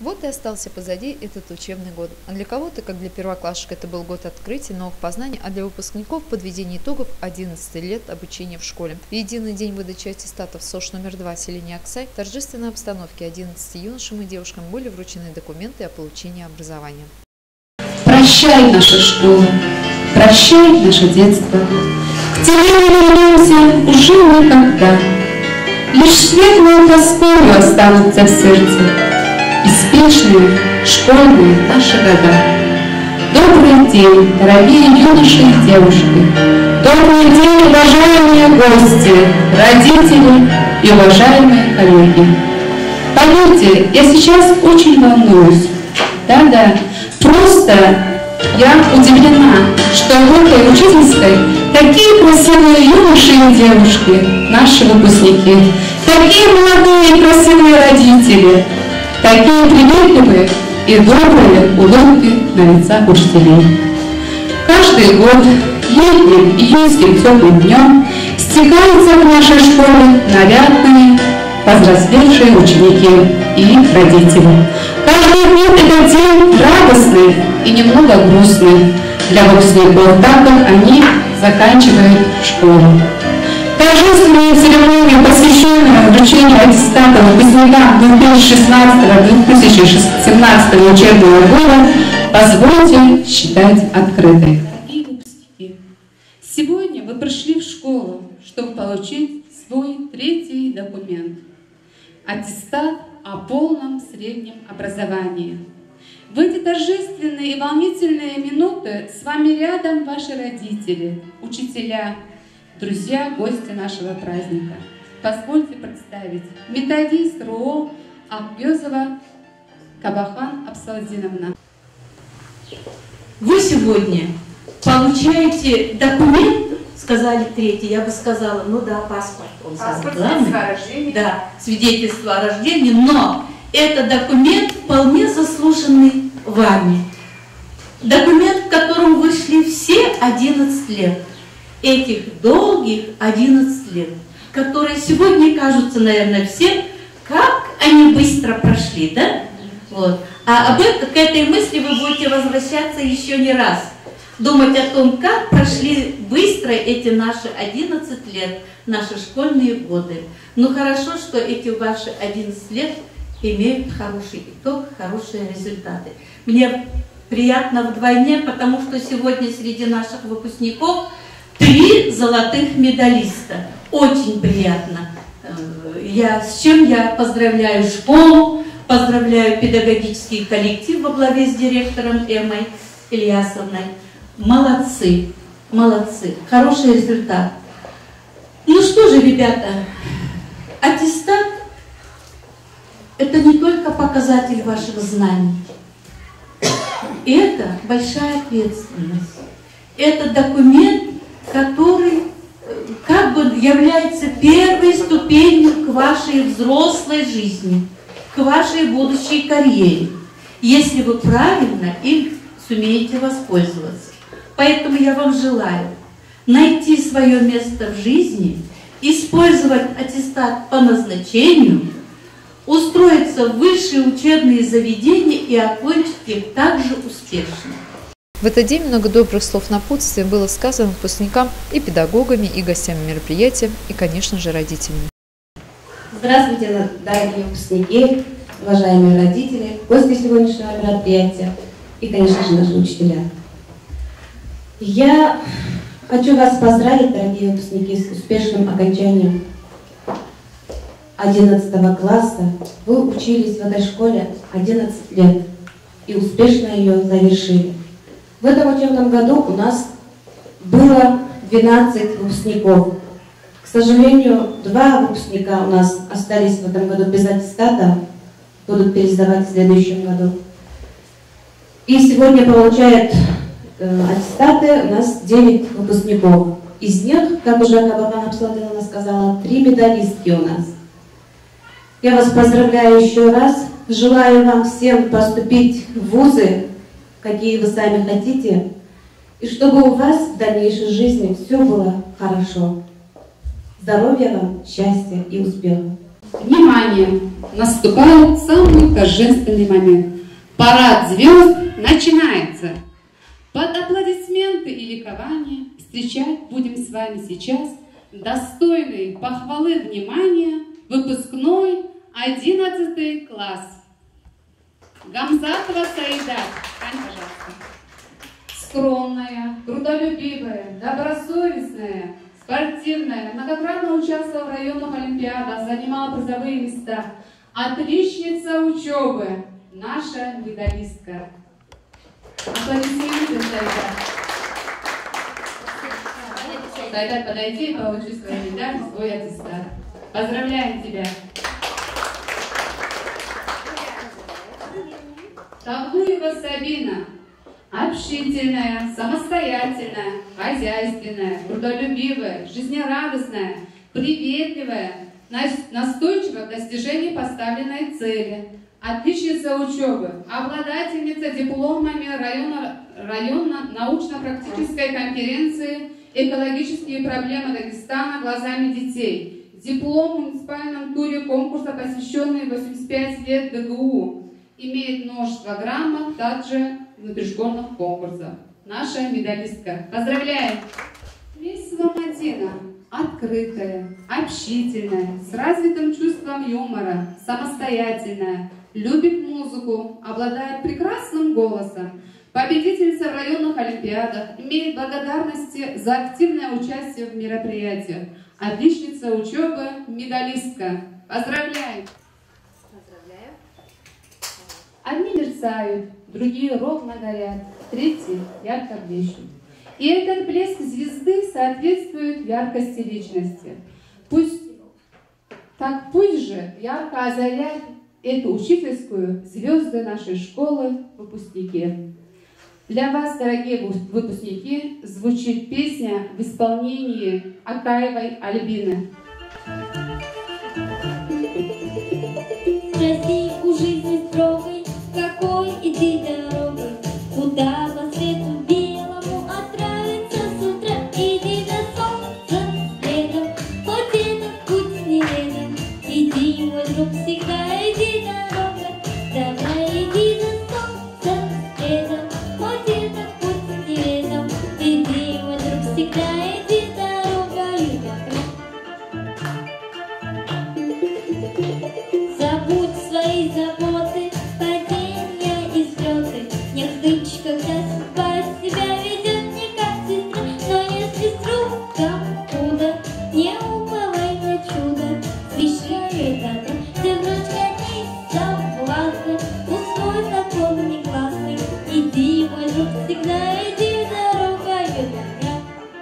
Вот и остался позади этот учебный год. А для кого-то, как для первоклассников, это был год открытия, новых познаний, а для выпускников подведение итогов 11 лет обучения в школе. В единый день выдачи аттестатов СОШ номер 2 селения Аксай в торжественной обстановке 11 юношам и девушкам были вручены документы о получении образования. Прощай, наша школа, прощай, наше детство. К тебе не вернемся уже никогда. Лишь светлые тоскою останутся в сердце беспечные школьные наши года. Добрый день, дорогие юноши и девушки! Добрый день, уважаемые гости, родители и уважаемые коллеги! Поверьте, я сейчас очень волнуюсь. Да-да, просто я удивлена, что в этой учительской такие красивые юноши и девушки, наши выпускники, такие молодые и красивые родители, такие приветливые и добрые улыбки на лицах учителей. Каждый год летним июньским теплым днем стекаются в нашей школе нарядные, повзрослевшие ученики и их родители. Каждый год этот день радостный и немного грустный для выпускников, так как они заканчивают школу. Торжественную церемонию, посвященную вручению аттестата выпускникам 2016-2017 учебного года, позвольте считать открытой. Дорогие выпускники, сегодня вы пришли в школу, чтобы получить свой третий документ – аттестат о полном среднем образовании. В эти торжественные и волнительные минуты с вами рядом ваши родители, учителя, друзья, гости нашего праздника. Позвольте представить методист РУО Акбёзова Кабахан Абсалдиновна. Вы сегодня получаете документ, сказали третий, я бы сказала, ну да, паспорт. Он Свидетельство о рождении. Да, свидетельство о рождении, но это документ вполне заслуженный вами. Документ, в котором вы шли все 11 лет. Этих долгих 11 лет, которые сегодня кажутся, наверное, всем, как они быстро прошли, да? Вот. А к этой мысли вы будете возвращаться еще не раз. Думать о том, как прошли быстро эти наши 11 лет, наши школьные годы. Ну хорошо, что эти ваши 11 лет имеют хороший итог, хорошие результаты. Мне приятно вдвойне, потому что сегодня среди наших выпускников 3 золотых медалиста. Очень приятно. С чем я поздравляю школу, поздравляю педагогический коллектив во главе с директором Эммой Ильясовной. Молодцы, молодцы, хороший результат. Ну что же, ребята, аттестат – это не только показатель ваших знаний, это большая ответственность. Это документ, который как бы является первой ступенью к вашей взрослой жизни, к вашей будущей карьере, если вы правильно им сумеете воспользоваться. Поэтому я вам желаю найти свое место в жизни, использовать аттестат по назначению, устроиться в высшие учебные заведения и окончить их также успешно. В этот день много добрых слов напутствия было сказано выпускникам и педагогами, и гостями мероприятия, и, конечно же, родителями. Здравствуйте, дорогие выпускники, уважаемые родители, гости сегодняшнего мероприятия и, конечно же, наши учителя. Я хочу вас поздравить, дорогие выпускники, с успешным окончанием 11 класса. Вы учились в этой школе 11 лет и успешно ее завершили. В этом учебном году у нас было 12 выпускников. К сожалению, 2 выпускника у нас остались в этом году без аттестата, будут пересдавать в следующем году. И сегодня получают аттестаты у нас 9 выпускников. Из них, как уже Кабахан Абсалдиновна сказала, 3 медалистки у нас. Я вас поздравляю еще раз. Желаю вам всем поступить в вузы, какие вы сами хотите, и чтобы у вас в дальнейшей жизни все было хорошо. Здоровья вам, счастья и успехов. Внимание! Наступает самый торжественный момент. Парад звезд начинается. Под аплодисменты и ликования встречать будем с вами сейчас достойный похвалы внимания выпускной 11 класс. Гамзатова Саида, пожалуйста. Скромная, трудолюбивая, добросовестная, спортивная, многократно участвовала в районных олимпиадах, занимала призовые места. Отличница учебы, наша медалистка. Аплодисменты, Саида. Саида, подойди и получи свою медаль, свой аттестат. Поздравляем тебя. Тавлуева Сабина. Общительная, самостоятельная, хозяйственная, трудолюбивая, жизнерадостная, приветливая, настойчивая в достижении поставленной цели. Отличница учебы, обладательница дипломами районной научно-практической конференции «Экологические проблемы Дагестана глазами детей». Диплом в муниципальном туре конкурса, посвященный 85 лет ДГУ. Имеет множество грамот, также внутришкольных конкурсов. Наша медалистка. Поздравляем! Весела Мадина. Открытая, общительная, с развитым чувством юмора, самостоятельная, любит музыку, обладает прекрасным голосом, победительница в районных олимпиадах, имеет благодарности за активное участие в мероприятиях, отличница учебы, медалистка. Поздравляем! Поздравляем! Одни мерцают, другие ровно горят, третьи ярко блещут. И этот блеск звезды соответствует яркости личности. Пусть же ярко озаряют эту учительскую звезды нашей школы выпускники. Для вас, дорогие выпускники, звучит песня в исполнении Акаевой Альбины. Спроси у жизни строгой, какой иди дорогой, куда по свету белому отправиться с утра. Иди до солнца следом, хоть этот путь с неведом. Иди, мой друг, всегда иди дорога, давай иди до солнца следом, хоть этот путь с неведом. Иди, мой друг, всегда иди дорогою добра. Забудь свои заботы, падения и взлеты. Не хнычь, когда судьба себя ведет не как сестра. Но если вдруг там худо, не уповай на чудо. Священный добро, ты вновь гони соблазны, усвой закон негласный. Иди, мой друг, всегда иди дорогою добра.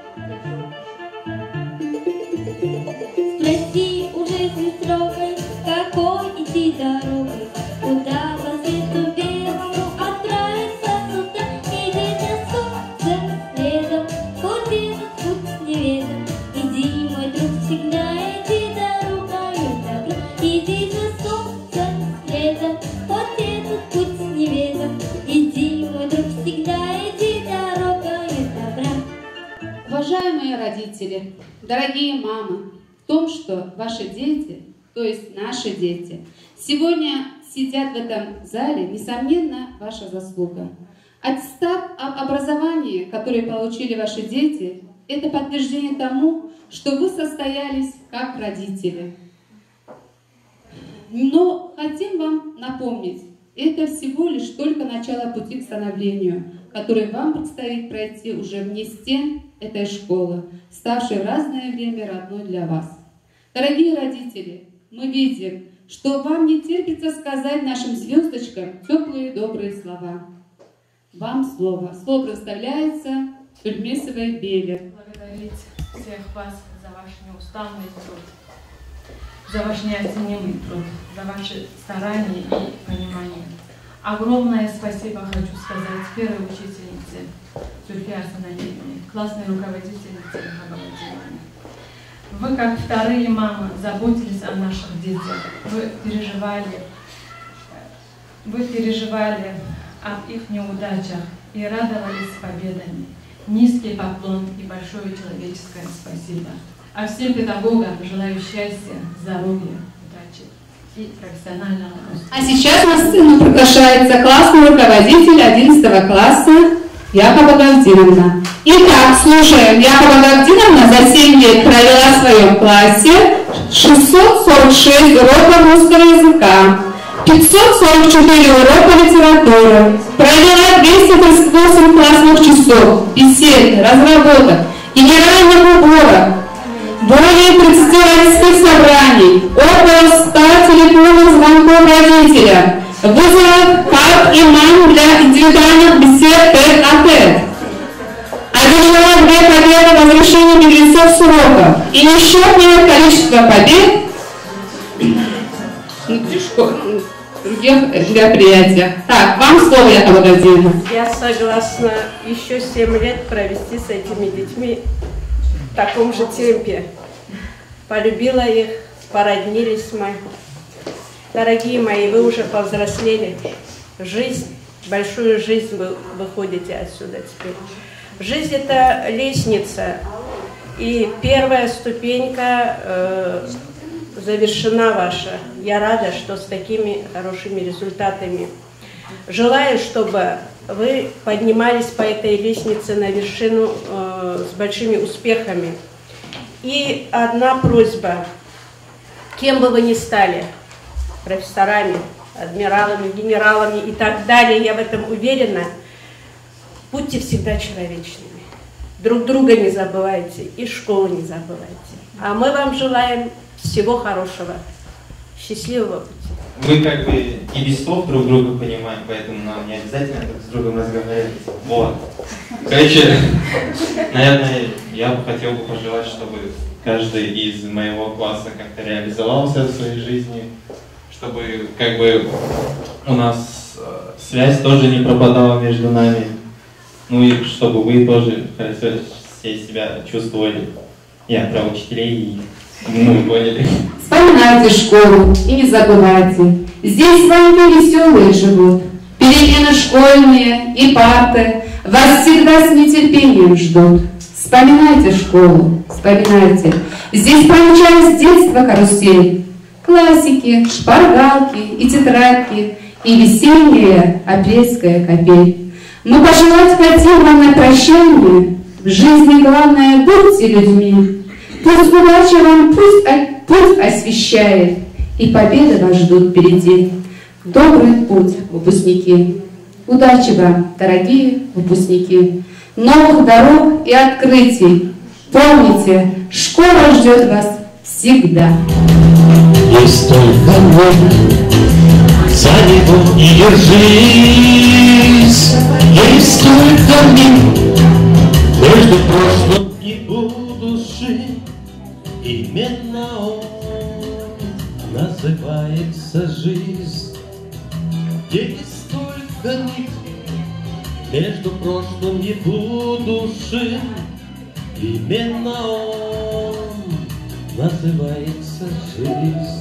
Спроси у жизни строгой, какой идти дорогой, куда по свету белому отправиться с утра. Иди до солнца следом, хоть этот путь с неведом. Иди, мой друг, всегда иди дорогою добра. Иди до солнца следом, хоть этот путь с неведом. Иди, мой друг, всегда иди дорогою добра. Уважаемые родители, дорогие мамы, в том, что ваши дети, то есть наши дети, сегодня сидят в этом зале, несомненно, ваша заслуга. Аттестат об образовании, который получили ваши дети, это подтверждение тому, что вы состоялись как родители. Но хотим вам напомнить, это всего лишь только начало пути к становлению, который вам предстоит пройти уже вне стен этой школы, ставшей в разное время родной для вас. Дорогие родители, мы видим, что вам не терпится сказать нашим звездочкам теплые добрые слова. Вам слово. Слово представляется Тюльмесовой Беле. Благодарить всех вас за ваш неустанный труд, за ваш неоценимый труд, за ваши старания и понимание. Огромное спасибо хочу сказать первой учительнице Зульфии Арсеналиевне, классной руководительнице Владимировне. Вы, как вторые мамы, заботились о наших детях. Вы переживали об их неудачах и радовались победами. Низкий поклон и большое человеческое спасибо. А всем педагогам желаю счастья, здоровья, удачи. и профессионального роста. А сейчас на сцену приглашается классный руководитель 11 класса Яхова Гавдиновна. Итак, слушаем. Яхова Гавдиновна за 7 лет провела в своем классе 646 уроков русского языка, 544 урока литературы, провела 238 классных часов, бесед, разработок, генеральных уборов, более 30 родительских собраний, около 100 телефонных звонков родителям, вызовов пап и мам для индивидуальных бесед тет-а-тет. Одержала 2 победы в разрешении беглецов с уроков и несчетное количество побед в других мероприятиях. Так, вам слово, Яхова Гавдиновна. Я согласна еще 7 лет провести с этими детьми в таком же темпе. Полюбила их, породнились мы. Дорогие мои, вы уже повзрослели. Жизнь, большую жизнь вы выходите отсюда теперь. Жизнь – это лестница, и первая ступенька завершена ваша. Я рада, что с такими хорошими результатами. Желаю, чтобы вы поднимались по этой лестнице на вершину с большими успехами. И одна просьба. Кем бы вы ни стали, профессорами, адмиралами, генералами и так далее, я в этом уверена, будьте всегда человечными. Друг друга не забывайте и школу не забывайте. А мы вам желаем всего хорошего. Счастливого пути. Мы как бы и без слов друг друга понимаем, поэтому нам не обязательно друг с другом разговаривать. Вот. Короче, наверное, я бы хотел пожелать, чтобы каждый из моего класса как-то реализовался в своей жизни, чтобы как бы у нас связь тоже не пропадала между нами. Ну и чтобы вы тоже хорошо все себя чувствовали. Я про учителей, вы поняли. Вспоминайте школу и не забывайте. Здесь с вами веселые живут. Перемены школьные и парты вас всегда с нетерпением ждут. Вспоминайте школу, вспоминайте. Здесь промчалось детство карусель. Классики, шпаргалки и тетрадки, и весенняя апрельская капель. Мы пожелать хотим вам на прощание. В жизни главное, будьте людьми. Пусть удача вам путь освещает, и победы вас ждут впереди. Добрый путь, выпускники. Удачи вам, дорогие выпускники. Новых дорог и открытий. Помните, школа ждет вас всегда. Есть только мы, за него и держись. Есть только мир между прошлым и будущим. Именно он называется жизнь. Есть только мир между прошлым и будущим. Именно он называется жизнь.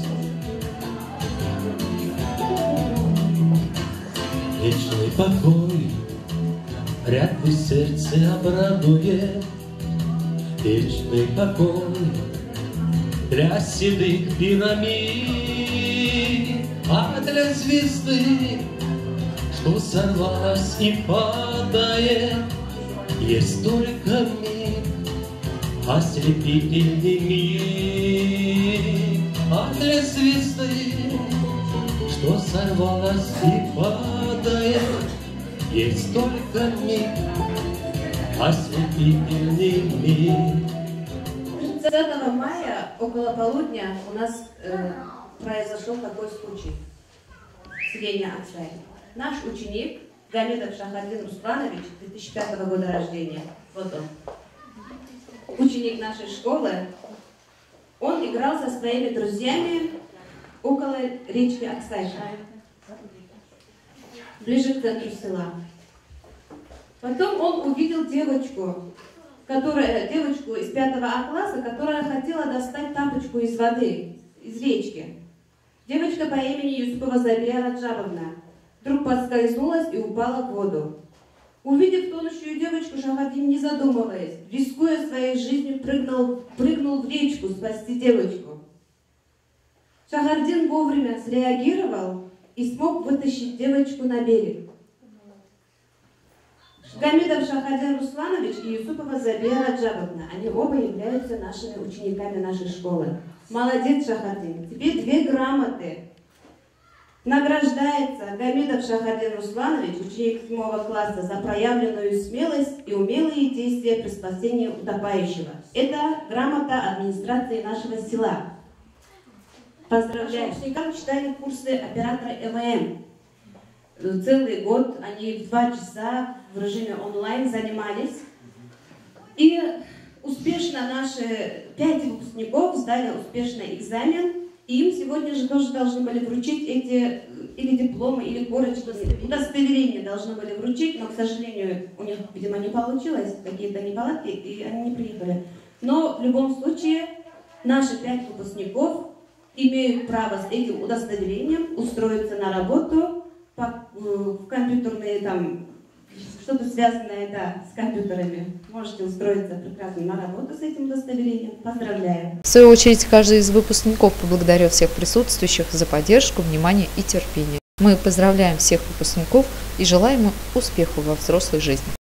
Вечный покой вряд ли сердце обрадует. Вечный покой для седых пирамид, а для звезды, что сорвалась и падает, есть только миг, ослепительный миг. А для звезды, что сорвалась и падает, есть только миг, ослепительный миг. 30 мая около полудня у нас произошел такой случай в селении Аксай. Наш ученик Гамедов Шахадин Русланович, 2005 года рождения, вот он, ученик нашей школы, он играл со своими друзьями около речки Аксай, ближе к центру села. Потом он увидел девочку из 5 А класса, которая хотела достать тапочку из воды, из речки. Девочка по имени Юсупова Забия Раджабовна вдруг подскользнулась и упала в воду. Увидев тонущую девочку, Шахадин, не задумываясь, рискуя своей жизнью, прыгнул в речку спасти девочку. Шахардин вовремя среагировал и смог вытащить девочку на берег. Гамидов Шахардин Русланович и Юсупова Забия Раджабовна, они оба являются нашими учениками нашей школы. Молодец, Шахардин. Тебе 2 грамоты. Награждается Гамидов Шахардин Русланович, ученик 7 класса, за проявленную смелость и умелые действия при спасении утопающего. Это грамота администрации нашего села. Поздравляю. Ученикам читали курсы оператора ЭВМ. Целый год они в 2 часа в режиме онлайн занимались. И успешно наши 5 выпускников сдали успешно экзамен. И им сегодня же тоже должны были вручить эти или дипломы, или корочки, удостоверения должны были вручить, но, к сожалению, у них, видимо, не получилось, какие-то неполадки, и они не приехали. Но в любом случае наши 5 выпускников имеют право с этим удостоверением устроиться на работу в компьютерные там, что-то связанное, да, с компьютерами. Можете устроиться прекрасно на работу с этим удостоверением. Поздравляю. В свою очередь, каждый из выпускников поблагодарил всех присутствующих за поддержку, внимание и терпение. Мы поздравляем всех выпускников и желаем им успехов во взрослой жизни.